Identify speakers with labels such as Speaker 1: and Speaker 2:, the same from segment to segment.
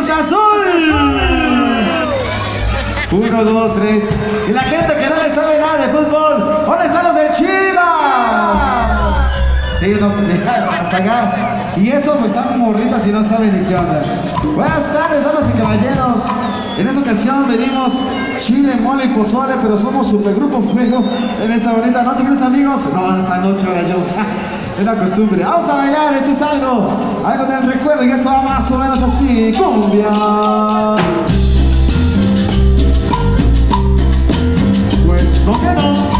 Speaker 1: Cruz Azul. 1, 2, 3. Y la gente que no le sabe nada de fútbol, ¿dónde están los del Chivas? Sí, no se dejaron hasta acá. Y eso pues están morritas y no saben ni qué onda. Buenas tardes, damas y caballeros. En esta ocasión venimos chile, mole y pozole, pero somos Supergrupo Fuego en esta bonita noche, queridos amigos. No, esta noche ahora yo. Es la costumbre. Vamos a bailar, esto es algo del recuerdo y eso va más o menos así. Cumbia. Pues no que no.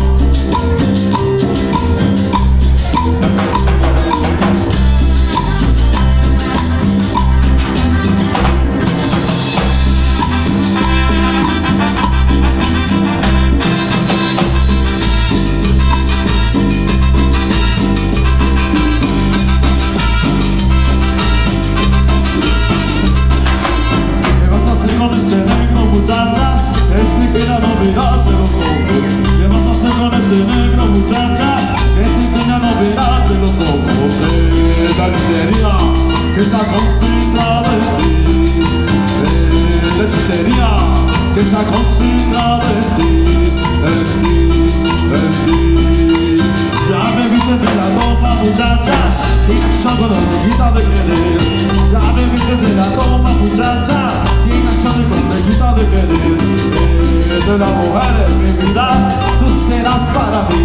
Speaker 2: Está concentrada en ti, la hechicería que está concentrada en ti, en ti, en ti. Ya me viste de la ropa, muchacha, tienes algo de orejita de querer. Ya me viste de la ropa, muchacha, tienes algo de orejita de querer. De la mujer en mi vida, tú serás para mí.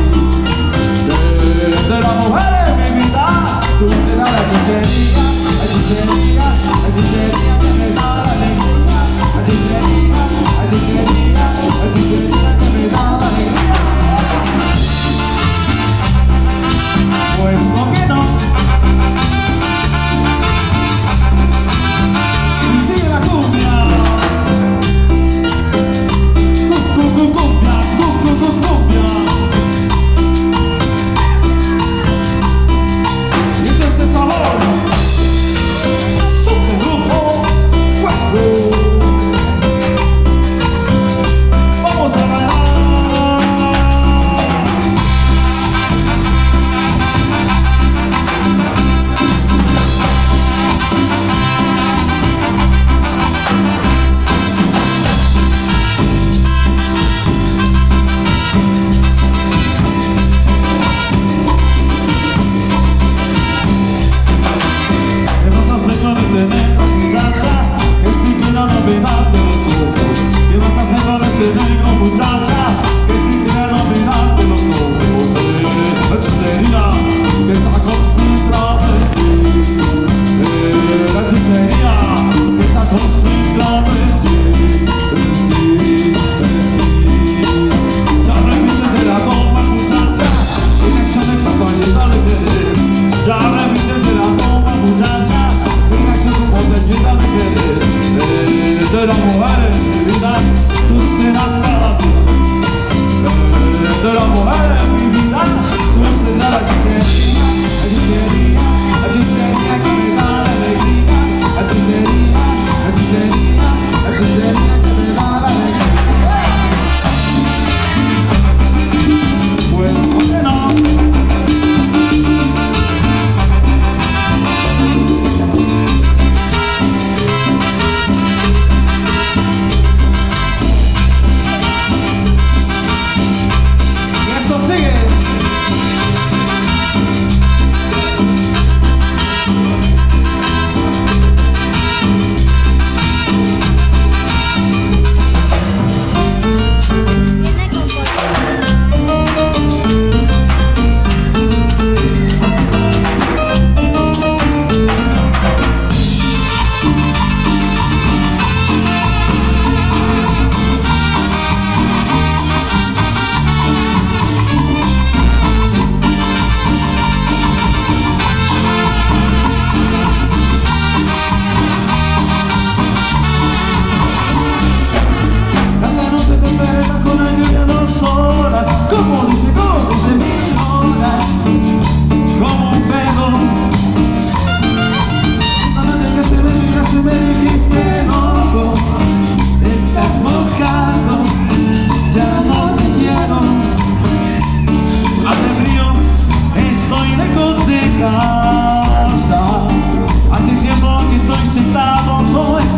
Speaker 2: De la mujer en mi vida, tú serás la hechicería. Hechicería que me da la alegría. Hechicería que me da la alegría. Pues no que no. Y sigue la cumbia. Cumbia. Y este es el sabor. Supergrupo Fuego. Vamos a bailar. ¿Qué vas a hacer con este negro, muchacha? Que sigue la novedad de los ojos. ¿Qué vas a hacer con este negro, muchacha? Que sigue la novedad de los ojos. La hechicería que está concentrada en ti. La hechicería que está concentrada en ti. Ya revises de la toma, muchacha, y échame para llenar de querer. Ya revises de la toma, muchacha, y échame para llenar de querer. De la mujer en mi vida, tú serás para mí. De la mujer en mi vida, tú serás la hechicería. Hechicería que me da la alegría. Hechicería que me da la alegría. Pues ¿por qué no?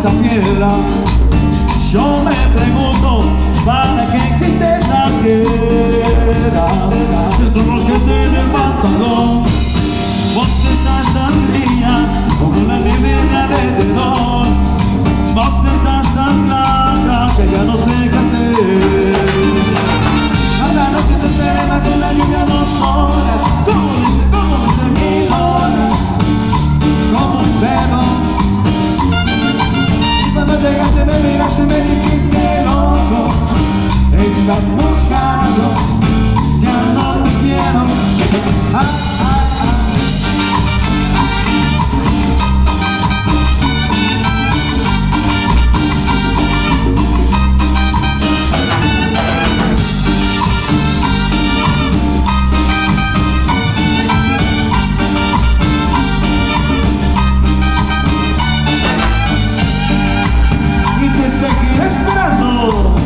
Speaker 2: esa piedra. Yo me pregunto, ¿para qué existen las guerras? Si somos gente en el pantalón. Vos estás tan fría como la nieve de alrededor. Vos estás tan blanca que ya no sé qué hacer. A la noche te espera con la lluvia 2 horas. Como dice 1000 horas. Como un perro. Y cuando llegaste me miraste, me dijiste loco. Estás mojado, ya no te quiero. Y te seguiré esperando.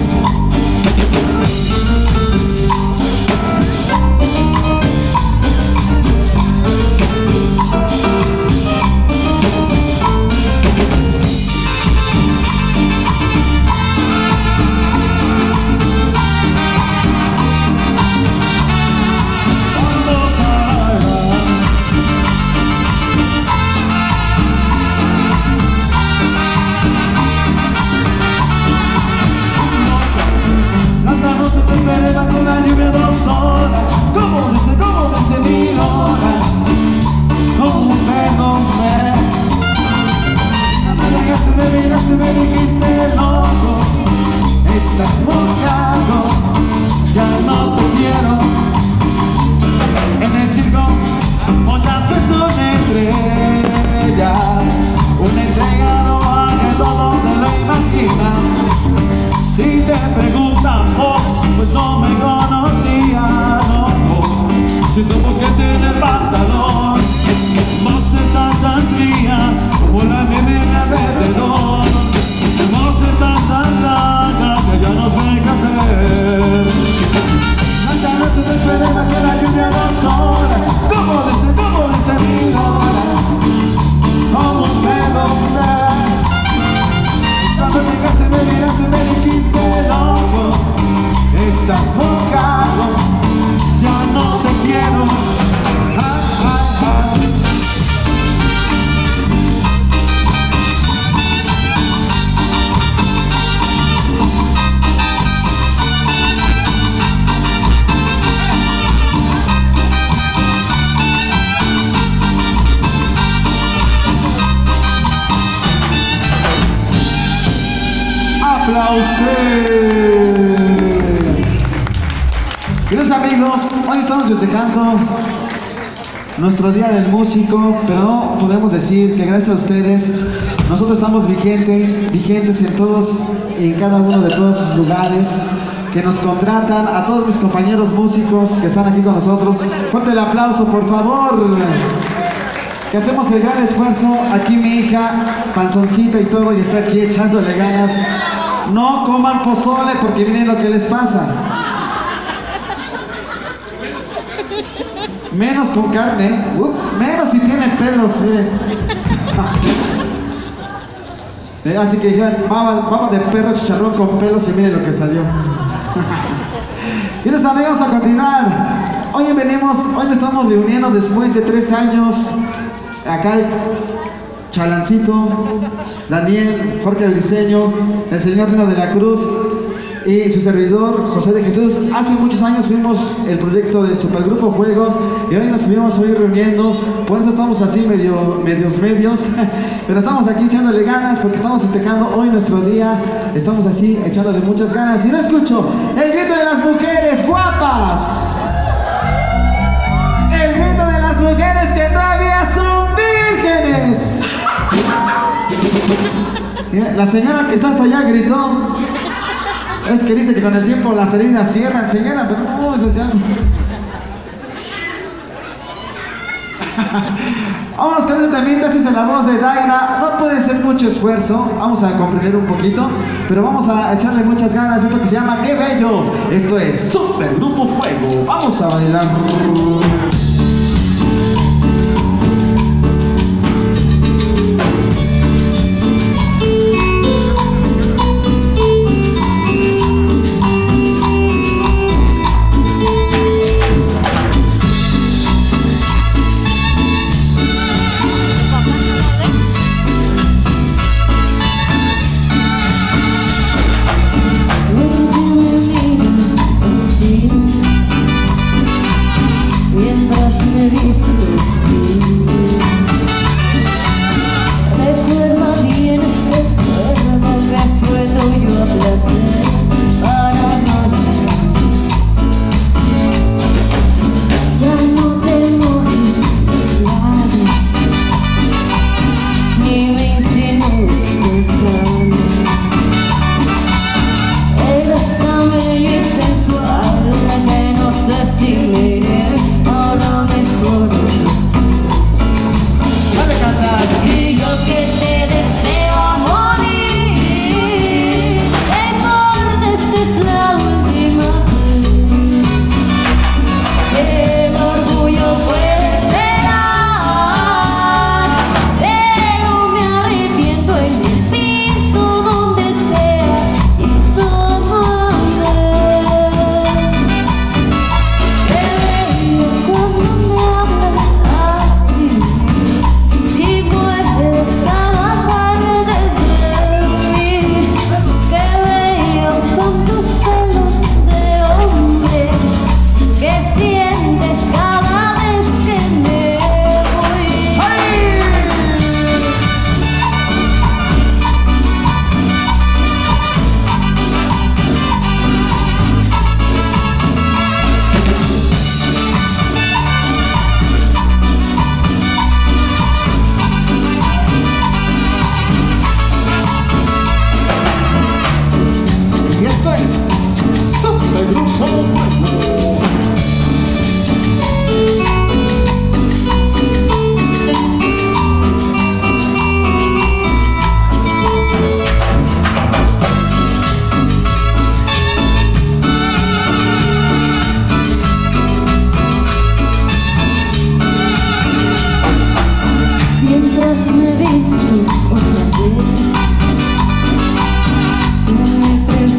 Speaker 2: Con la lluvia 2 horas, como dice 1000 horas, como un perro. Cuando llegaste me miraste, me dijiste loco, estás mojado, ya no te quiero. En el circo, montaste una estrella, una estrella no que todos se lo imaginan. Si te preguntan vos, pues no me conocía, no. Siento porque tiene pantalón. Vos estás tan fría como la nieve de alrededor. Vos estás tan blanca que ya no sé qué hacer. Esta noche te esperaba que la lluvia 2 horas. Como dice 1000 horas. Como un pedo. Cuando llegaste me miraste, me dijiste loco. Estás mojado, ya no te quiero. ¡Aplausos! Queridos amigos, hoy estamos festejando nuestro Día del Músico, pero no podemos decir que gracias a ustedes nosotros estamos vigentes en todos y en cada uno de todos sus lugares, que nos contratan, a todos mis compañeros músicos que están aquí con nosotros. Fuerte el aplauso, por favor. Que hacemos el gran esfuerzo. Aquí mi hija, panzoncita y todo, y está aquí echándole ganas. No coman pozole porque miren lo que les pasa. Menos con carne, menos si tiene pelos, miren. Así que dijeron, baba de perro, chicharrón con pelos, y miren lo que salió. Queridos amigos, a continuar. Hoy nos estamos reuniendo después de 3 años. Acá el Chalancito, Daniel, Jorge Briceño, el señor Rino de la Cruz y su servidor José de Jesús. Hace muchos años fuimos el proyecto de Supergrupo Fuego y hoy nos estuvimos reuniendo. Por eso estamos así medios, pero estamos aquí echándole ganas porque estamos festejando hoy nuestro día. Estamos así echándole muchas ganas. Y no escucho el grito de las mujeres guapas, el grito de las mujeres que todavía son vírgenes. Mira, la señora que está hasta allá gritó. Es que dice que con el tiempo las heridas cierran, señora, pero no, eso ya no. Vámonos con este también, esta es la voz de Daira. No puede ser mucho esfuerzo, vamos a comprender un poquito, pero vamos a echarle muchas ganas. Esto que se llama ¡Qué bello! Esto es Supergrupo Fuego. Vamos a bailar.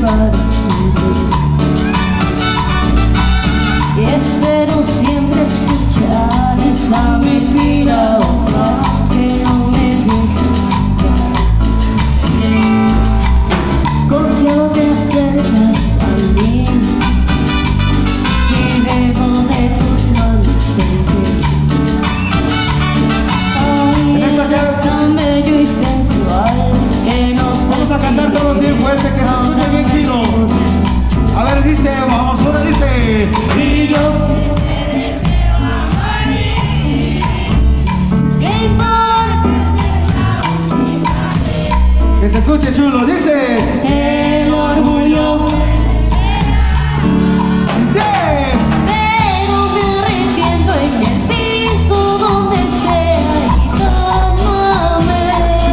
Speaker 3: para siempre. Y espero siempre escuchar esa mentirosa que no me deja callar. Confío te acercas a mí y bebo de tus manos sentir. Ay, tan bello y sensual que no sé.
Speaker 1: Vamos a cantar todos bien fuerte, que se escuche bien chido. A ver, dice, vamos, una dice.
Speaker 3: Y yo ¿qué importa?
Speaker 1: Que se escuche chulo, dice.
Speaker 3: El orgullo.
Speaker 1: Yes.
Speaker 3: Pero me arrepiento en el piso donde sea y tómame.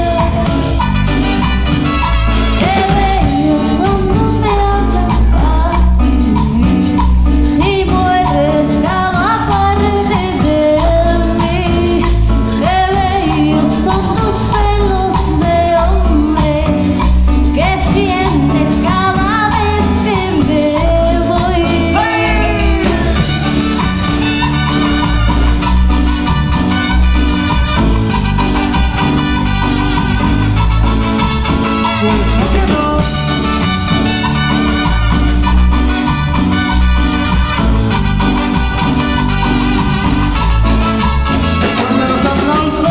Speaker 3: Qué bello cuando me hablas así y mueres cada parte de mí. Qué bellos son tus pelos de hombre que sientes cada vez que me voy.
Speaker 1: Pues, ¿por qué no? ¡Fuerte los aplausos!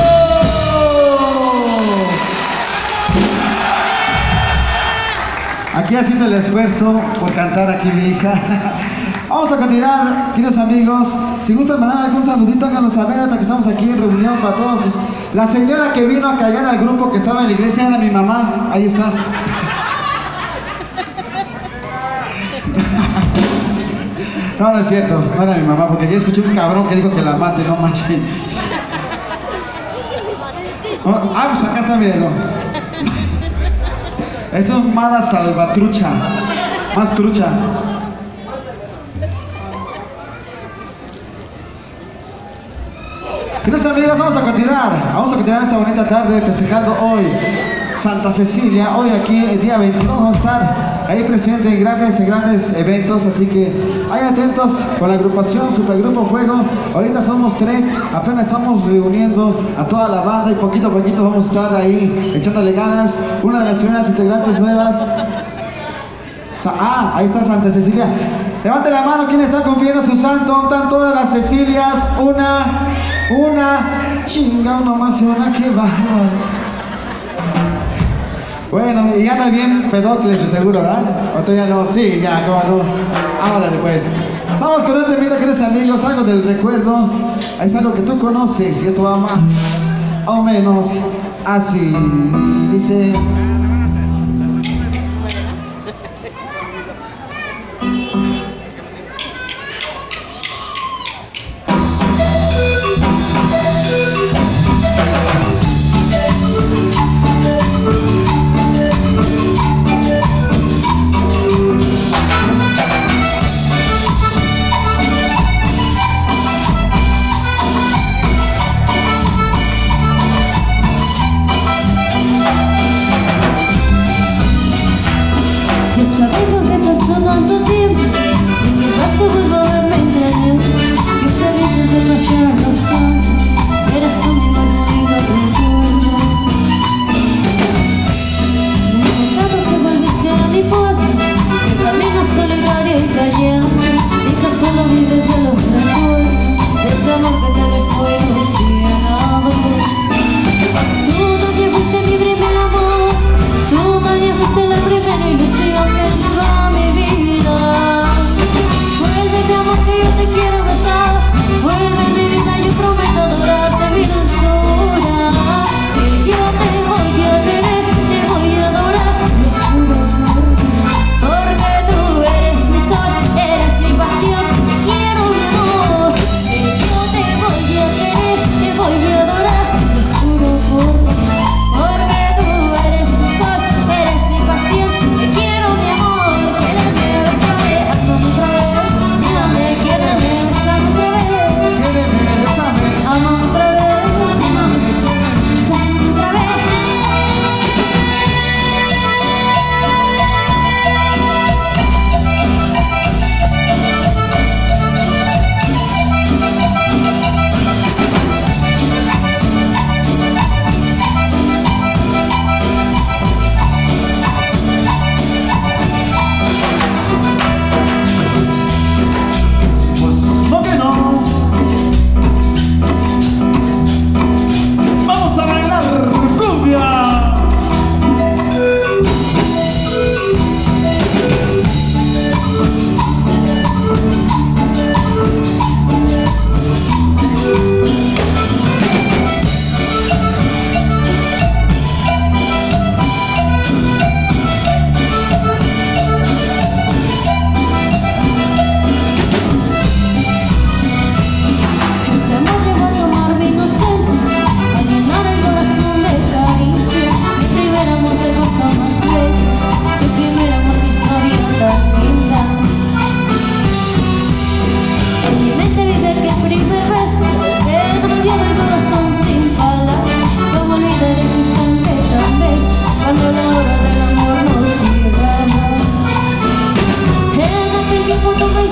Speaker 1: Aquí haciendo el esfuerzo por cantar aquí mi hija. Vamos a continuar, queridos amigos. Si gustan mandar algún saludito, háganlo saber hasta que estamos aquí en reunión para todos. La señora que vino a callar al grupo que estaba en la iglesia era mi mamá. Ahí está. No, no es cierto, no era mi mamá, porque ya escuché un cabrón que dijo que la mate, no manches. Ah, pues acá está, mírenlo. Es un mala salvatrucha, más trucha. Queridos amigos, vamos a continuar esta bonita tarde festejando hoy Santa Cecilia. Hoy aquí, el día 21, vamos a estar ahí presente en grandes eventos, así que ahí atentos con la agrupación Supergrupo Fuego. Ahorita somos 3, apenas estamos reuniendo a toda la banda y poquito a poquito vamos a estar ahí echándole ganas. Una de las primeras integrantes nuevas. Ah, ahí está Santa Cecilia. Levante la mano, ¿quién está cumpliendo su santo? Están todas las Cecilias. Una chinga, una más y una, qué bárbaro. Bueno, y ya anda bien Pedocles de seguro, ¿verdad? ¿O todavía no? Sí, ya, cómo no. Ábrale pues. Estamos con un temita, queridos amigos, algo del recuerdo. Es algo que tú conoces y esto va más o menos así. Dice...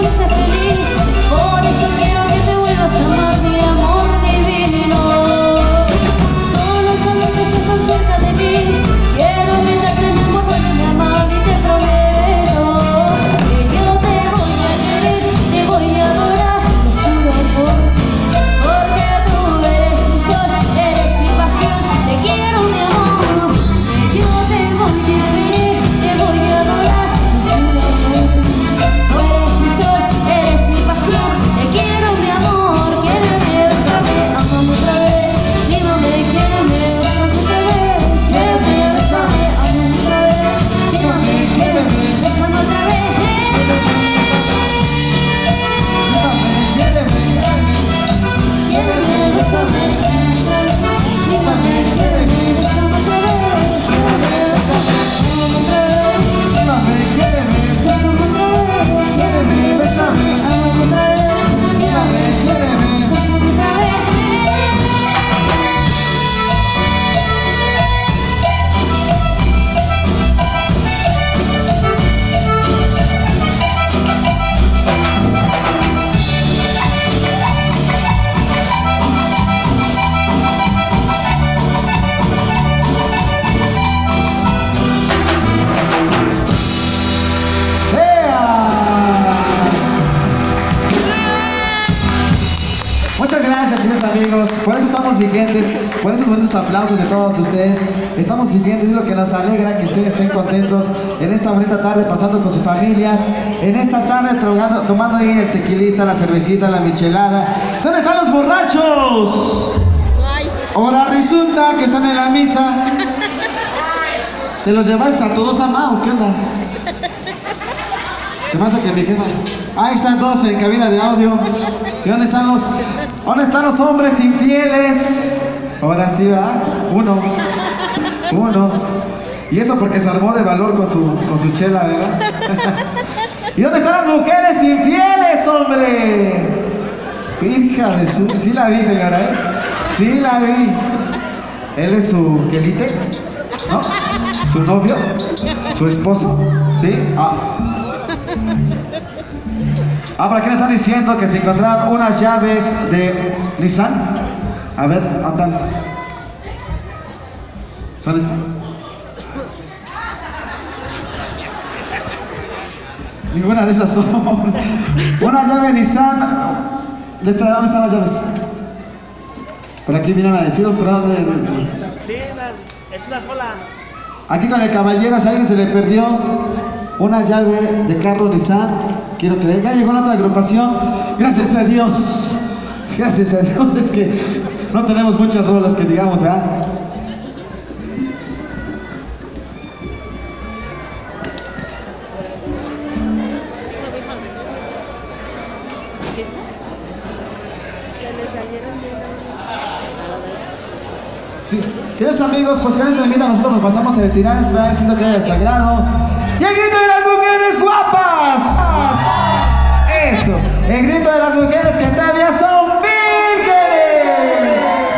Speaker 3: fuiste feliz. Por eso quiero que me vuelvas a amar, mi amor divino. Solo saber que estás tan cerca de mí. Quiero gritarte mi amor, vuélveme a amar y te prometo que yo te voy a querer, te voy a adorar, lo juro porque tú eres mi sol, eres mi pasión. Te quiero mi amor, que yo te voy a querer, te voy a adorar, lo juro. Tú eres mi sol, eres mi pasión. Te quiero mi amor, quiéreme, bésame, amame otra vez. Mímame, quiéreme, bésame otra vez. Quiéreme, bésame, amame otra vez. Mímame, quiéreme, bésame otra vez. Quiéreme, bésame, mímame, quiéreme, bésame otra vez. Quiéreme, bésame, amame otra vez.
Speaker 1: Mímame, quiéreme,
Speaker 3: Bésame otra vez.
Speaker 1: quiéreme, bésame.
Speaker 3: Amame otra vez.
Speaker 1: Mímame, quiéreme.
Speaker 3: Bésame otra vez.
Speaker 1: Muchas gracias, queridos amigos. Por eso estamos vigentes, por esos buenos aplausos de todos ustedes. Estamos vigentes, es lo que nos alegra que ustedes estén contentos en esta bonita tarde, pasando con sus familias. En esta tarde tomando ahí el tequilita, la cervecita, la michelada. ¿Dónde están los borrachos? Ahora resulta que están en la misa. ¿Te los lleváis a todos amados? ¿Qué onda? Se me hace que mi jefa. Ahí están todos en cabina de audio. ¿Y dónde están los hombres infieles? Ahora sí, ¿verdad? Uno. Y eso porque se armó de valor con su chela, ¿verdad? ¿Y dónde están las mujeres infieles, hombre? Hija de su... Sí la vi, señora, ¿eh? Sí la vi. Él es su quelite, ¿no? Su novio, su esposo, ¿sí? ¿Para qué le están diciendo que se encontraron unas llaves de Nissan? A ver, andan. ¿Son estas? Ninguna de esas son. Una llave Nissan. ¿Dónde están las llaves? Por aquí vienen a decir, pero
Speaker 4: Sí, es una sola.
Speaker 1: aquí con el caballero, si a alguien se le perdió una llave de carro Nissan, quiero que ya llegó la otra agrupación. Gracias a Dios. Gracias a Dios, es que no tenemos muchas rolas que digamos, ¿verdad? Sí, queridos amigos, pues con esta invita nosotros nos pasamos a retirar, esperando diciendo que haya sagrado. ¡Y el grito de las mujeres guapas! Eso, el grito de las mujeres que todavía son vírgenes.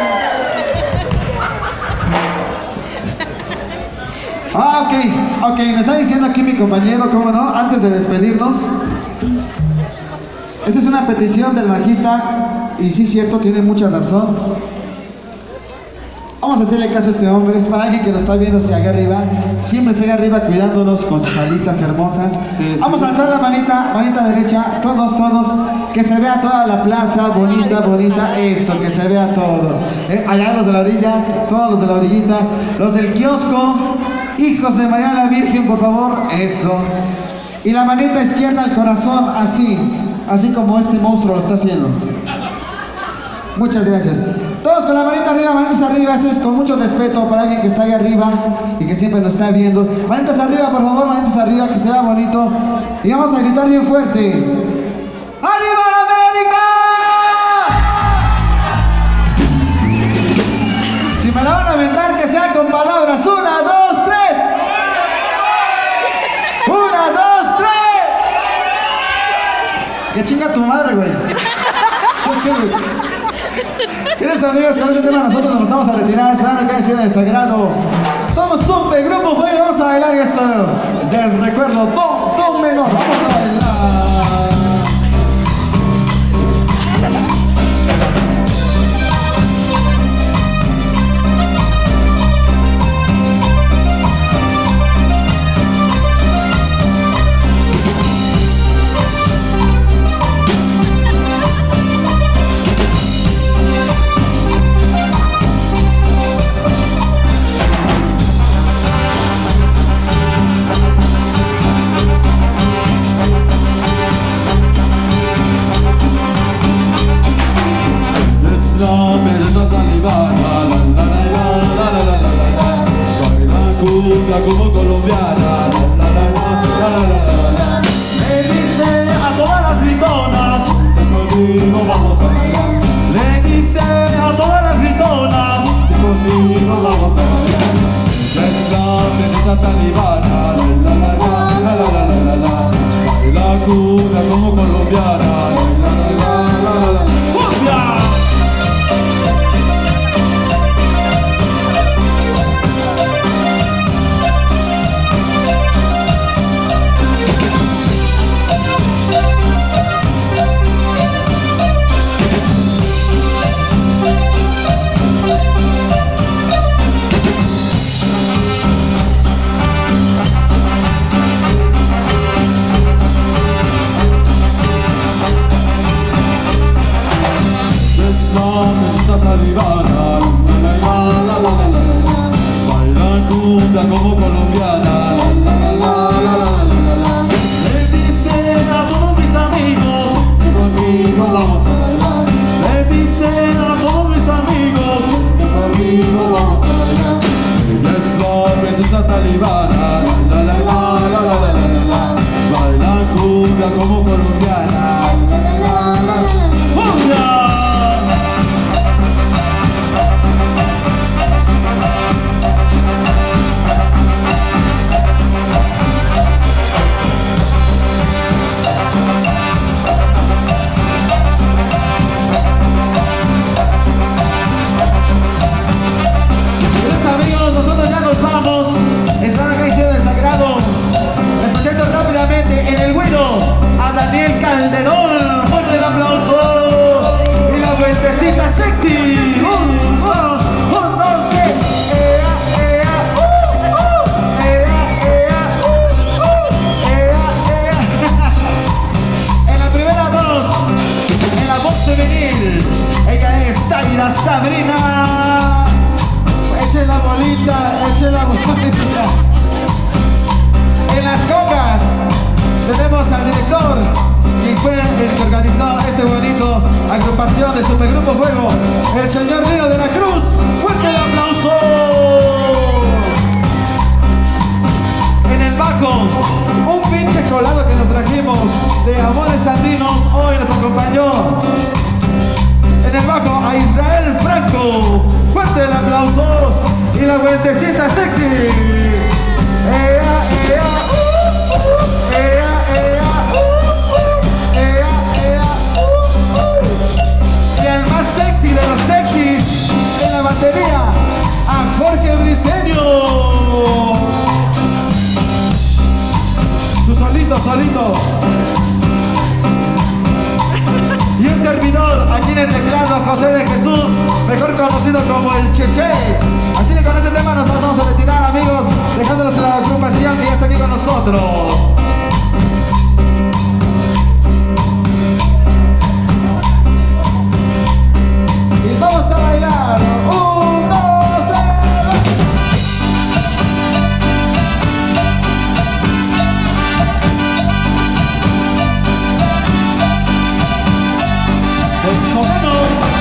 Speaker 1: Ok, me está diciendo aquí mi compañero, ¿cómo no? Antes de despedirnos, esta es una petición del bajista, y sí, cierto, tiene mucha razón. Vamos a hacerle caso a este hombre, es para alguien que nos está viendo hacia acá arriba. Siempre está allá arriba cuidándonos con sus alitas hermosas. Sí. Vamos a alzar la manita derecha, todos, que se vea toda la plaza, bonita, eso, que se vea todo. Allá los de la orilla, todos los de la orillita, los del kiosco, hijos de María la Virgen, por favor, eso. Y la manita izquierda al corazón, así como este monstruo lo está haciendo. Muchas gracias. Todos con la manita arriba, eso es con mucho respeto para alguien que está ahí arriba y que siempre nos está viendo. Manitas arriba, por favor, manitas arriba, que se vea bonito. Y vamos a gritar bien fuerte. ¡Arriba América! Si me la van a aventar, que sea con palabras. 1, 2, 3. 1, 2, 3. Que chinga tu madre, güey. ¿Qué, güey? Queridos amigos, con este tema nosotros nos vamos a retirar, esperando que haya sido de sagrado. Somos un grupo, hoy vamos a bailar esto del recuerdo, do menor, vamos a bailar.
Speaker 2: colombiana. La, la, la, la, la, la, la. Le dice a todas las gritonas, conmigo vamos a bailar. Le dice a todas las gritonas, conmigo vamos a bailar. Ya es la princesa talibana, la, la, la, la, la, la, la, la, la. Y la cuna como colombiana, la, la, la, la, la, la. ¡Cumbia! Talibana, la, la, la, la, la, la, la. Baila cumbia como colombiana, la, la, la, la, la, la, la. Le dicen a todos mis amigos, que conmigo vamos a bailar. Le dicen a todos mis amigos, que conmigo vamos a bailar. Ella es la princesa talibana, la, la, la, la, la, la, la, la. Baila cumbia como colombiana, la, la, la, la, la. ¡Cumbia! Nosotros ya nos vamos. Están acá diciendo el sagrado. Les presento rápidamente en el bueno a Daniel Calderón. Fuerte el aplauso. Y la vueltecita sexy. Un, dos, tres. Ea, ea, ea, ea, ea. En la primera voz, en la voz femenil, ella es Taira Sabrina. Eche la bolita, eche la bolita. En las congas tenemos al director, quien fue el que organizó este bonito agrupación de Supergrupo Fuego, el señor Nino de la Cruz. ¡Fuerte el aplauso! En el bajo, un pinche colado que nos trajimos de Amores Andinos, hoy nos acompañó. En el bajo a Israel Franco. Fuerte el aplauso. Y la vueltecita sexy. Ea, ea, ea, ea, ea, ea. Y el más sexy de los sexys en la batería, a Jorge Briceño. Su solito. Y un servidor aquí en el teclado, José de Jesús, mejor conocido como el Cheche. Así que con este tema nos vamos a retirar, amigos, dejándolos en la agrupación que ya está aquí con nosotros. Y vamos a bailar. 1, 2, 3. Escogemos.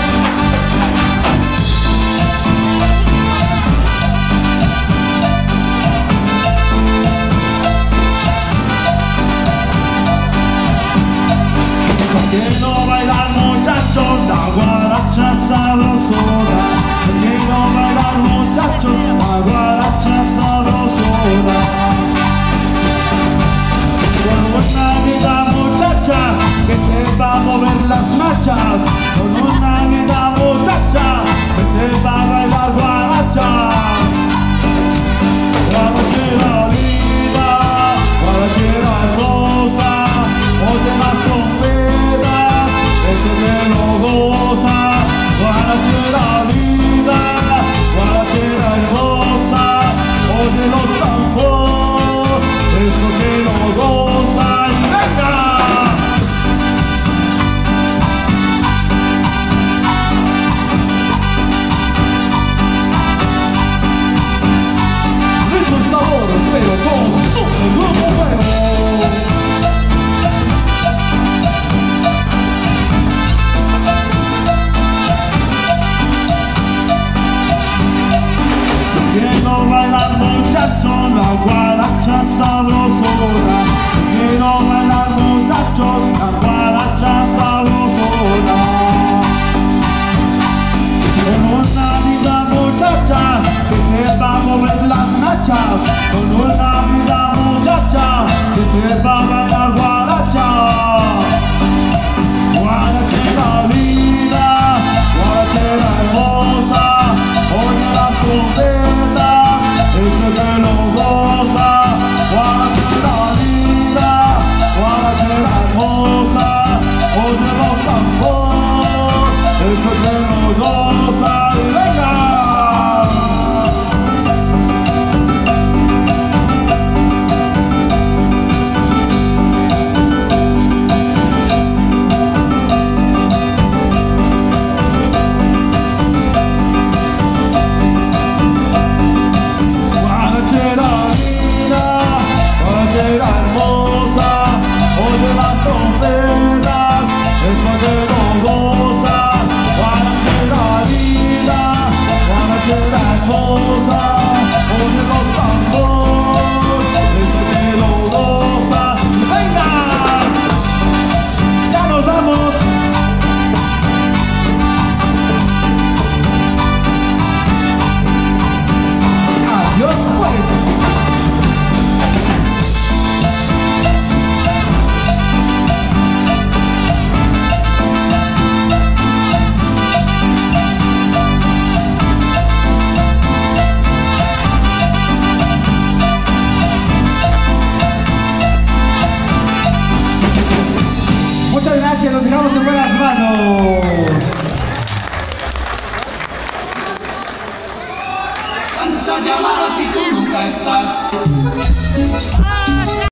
Speaker 2: Quiero bailar, muchachos, la guaracha sabrosona. Quiero bailar, muchachos, la guaracha sabrosona. Con una vida, muchacha, que sepa mover las machas. Con una vida, muchacha, que sepa bailar guaracha. Guarachera linda, guarachera hermosa, oye más trompetas, ese que lo goza. Guarachera linda, guarachera hermosa, oye los tambores, eso que lo goza. ¡Y venga!
Speaker 5: estás?